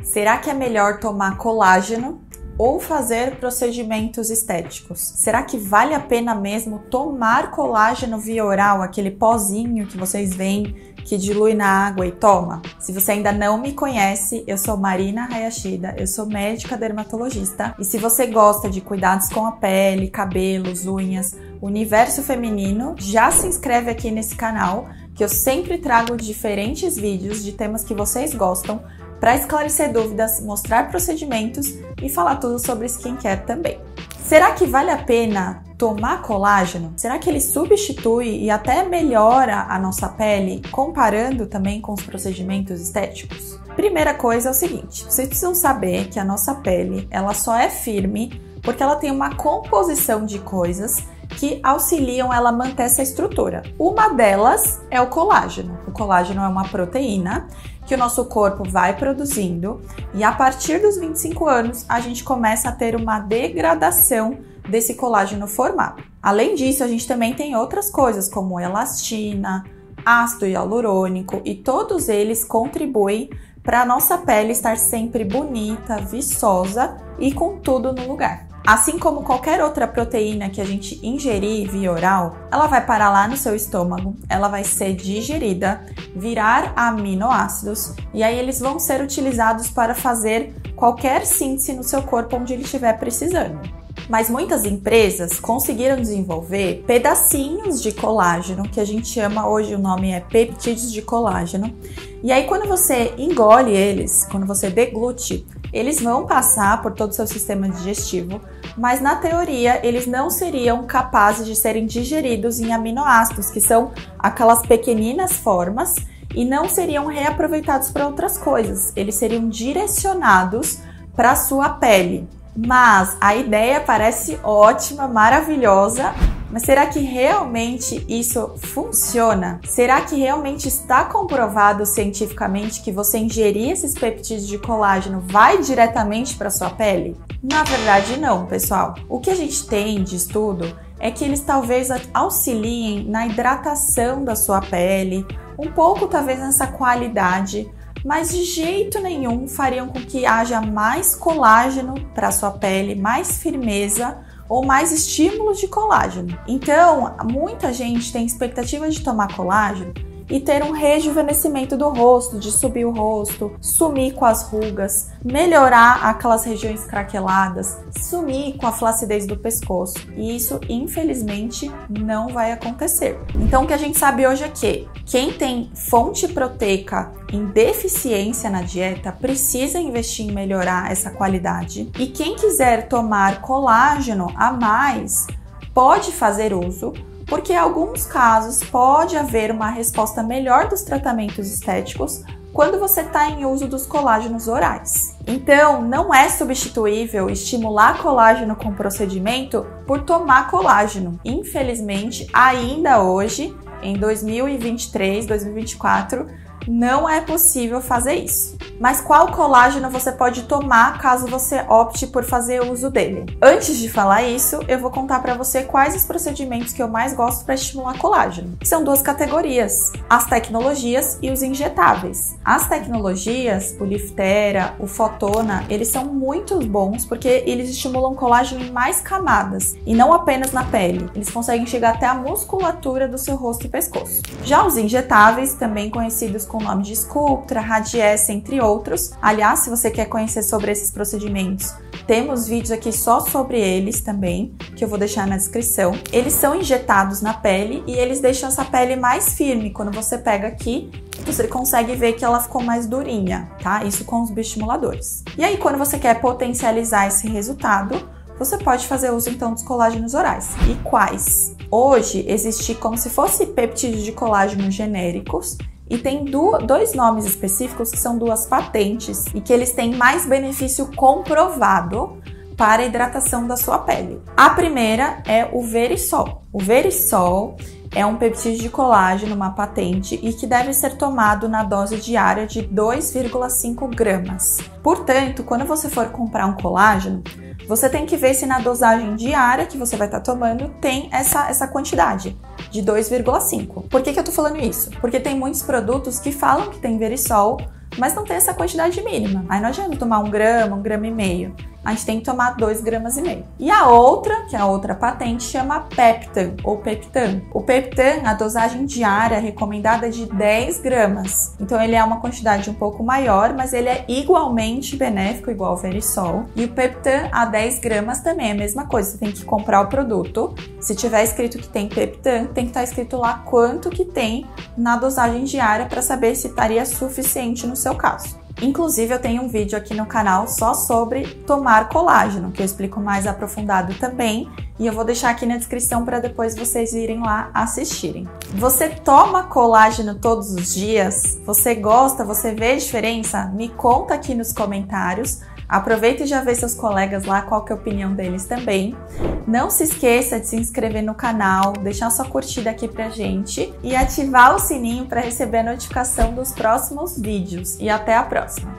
Será que é melhor tomar colágeno ou fazer procedimentos estéticos? Será que vale a pena mesmo tomar colágeno via oral, aquele pozinho que vocês veem que dilui na água e toma? Se você ainda não me conhece, eu sou Marina Hayashida, eu sou médica dermatologista e se você gosta de cuidados com a pele, cabelos, unhas, universo feminino, já se inscreve aqui nesse canal que eu sempre trago diferentes vídeos de temas que vocês gostam para esclarecer dúvidas, mostrar procedimentos e falar tudo sobre skincare também. Será que vale a pena tomar colágeno? Será que ele substitui e até melhora a nossa pele, comparando também com os procedimentos estéticos? Primeira coisa é o seguinte, vocês precisam saber que a nossa pele ela só é firme porque ela tem uma composição de coisas que auxiliam ela a manter essa estrutura. Uma delas é o colágeno. O colágeno é uma proteína que o nosso corpo vai produzindo e a partir dos 25 anos a gente começa a ter uma degradação desse colágeno formado. Além disso, a gente também tem outras coisas como elastina, ácido hialurônico e todos eles contribuem para a nossa pele estar sempre bonita, viçosa e com tudo no lugar. Assim como qualquer outra proteína que a gente ingerir via oral, ela vai parar lá no seu estômago, ela vai ser digerida, virar aminoácidos e aí eles vão ser utilizados para fazer qualquer síntese no seu corpo onde ele estiver precisando. Mas muitas empresas conseguiram desenvolver pedacinhos de colágeno, que a gente chama hoje, o nome é peptídeos de colágeno. E aí quando você engole eles, quando você deglute, eles vão passar por todo o seu sistema digestivo, mas na teoria eles não seriam capazes de serem digeridos em aminoácidos, que são aquelas pequeninas formas, e não seriam reaproveitados para outras coisas. Eles seriam direcionados para a sua pele. Mas a ideia parece ótima, maravilhosa, mas será que realmente isso funciona? Será que realmente está comprovado cientificamente que você ingerir esses peptídeos de colágeno vai diretamente para sua pele? Na verdade não, pessoal. O que a gente tem de estudo é que eles talvez auxiliem na hidratação da sua pele, um pouco talvez nessa qualidade, mas de jeito nenhum fariam com que haja mais colágeno para sua pele, mais firmeza ou mais estímulos de colágeno. Então, muita gente tem expectativa de tomar colágeno e ter um rejuvenescimento do rosto, de subir o rosto, sumir com as rugas, melhorar aquelas regiões craqueladas, sumir com a flacidez do pescoço. E isso, infelizmente, não vai acontecer. Então, o que a gente sabe hoje é que quem tem fonte proteica em deficiência na dieta precisa investir em melhorar essa qualidade. E quem quiser tomar colágeno a mais pode fazer uso, porque em alguns casos pode haver uma resposta melhor dos tratamentos estéticos quando você está em uso dos colágenos orais. Então, não é substituível estimular colágeno com procedimento por tomar colágeno. Infelizmente, ainda hoje, em 2023, 2024, não é possível fazer isso. Mas qual colágeno você pode tomar caso você opte por fazer uso dele? Antes de falar isso, eu vou contar para você quais os procedimentos que eu mais gosto para estimular colágeno. São duas categorias, as tecnologias e os injetáveis. As tecnologias, o Liftera, o Fotona, eles são muito bons porque eles estimulam colágeno em mais camadas e não apenas na pele. Eles conseguem chegar até a musculatura do seu rosto e pescoço. Já os injetáveis, também conhecidos com o nome de Sculptra, Radiesse, entre outros. Aliás, se você quer conhecer sobre esses procedimentos, temos vídeos aqui só sobre eles também, que eu vou deixar na descrição. Eles são injetados na pele e eles deixam essa pele mais firme. Quando você pega aqui, você consegue ver que ela ficou mais durinha, tá? Isso com os bioestimuladores. E aí, quando você quer potencializar esse resultado, você pode fazer uso então dos colágenos orais. E quais? Hoje existe como se fosse peptídeos de colágeno genéricos e tem dois nomes específicos que são duas patentes e que eles têm mais benefício comprovado para a hidratação da sua pele. A primeira é o Verisol. O Verisol é um peptídeo de colágeno, uma patente, e que deve ser tomado na dose diária de 2,5 gramas. Portanto, quando você for comprar um colágeno, você tem que ver se na dosagem diária que você vai estar tomando tem essa quantidade de 2,5. Por que eu tô falando isso? Porque tem muitos produtos que falam que tem Verisol, mas não tem essa quantidade mínima. Aí não adianta tomar 1 grama, 1,5 gramas. A gente tem que tomar 2,5 gramas. E a outra, que é a outra patente, chama Peptan ou Peptan. O Peptan, a dosagem diária recomendada é de 10 gramas. Então ele é uma quantidade um pouco maior, mas ele é igualmente benéfico, igual ao Verisol. E o Peptan a 10 gramas também é a mesma coisa. Você tem que comprar o produto. Se tiver escrito que tem Peptan, tem que estar escrito lá quanto que tem na dosagem diária para saber se estaria suficiente no seu caso. Inclusive, eu tenho um vídeo aqui no canal só sobre tomar colágeno, que eu explico mais aprofundado também, e eu vou deixar aqui na descrição para depois vocês irem lá assistirem. Você toma colágeno todos os dias? Você gosta? Você vê diferença? Me conta aqui nos comentários. Aproveita e já vê seus colegas lá, qual que é a opinião deles também. Não se esqueça de se inscrever no canal, deixar sua curtida aqui pra gente e ativar o sininho para receber a notificação dos próximos vídeos. E até a próxima!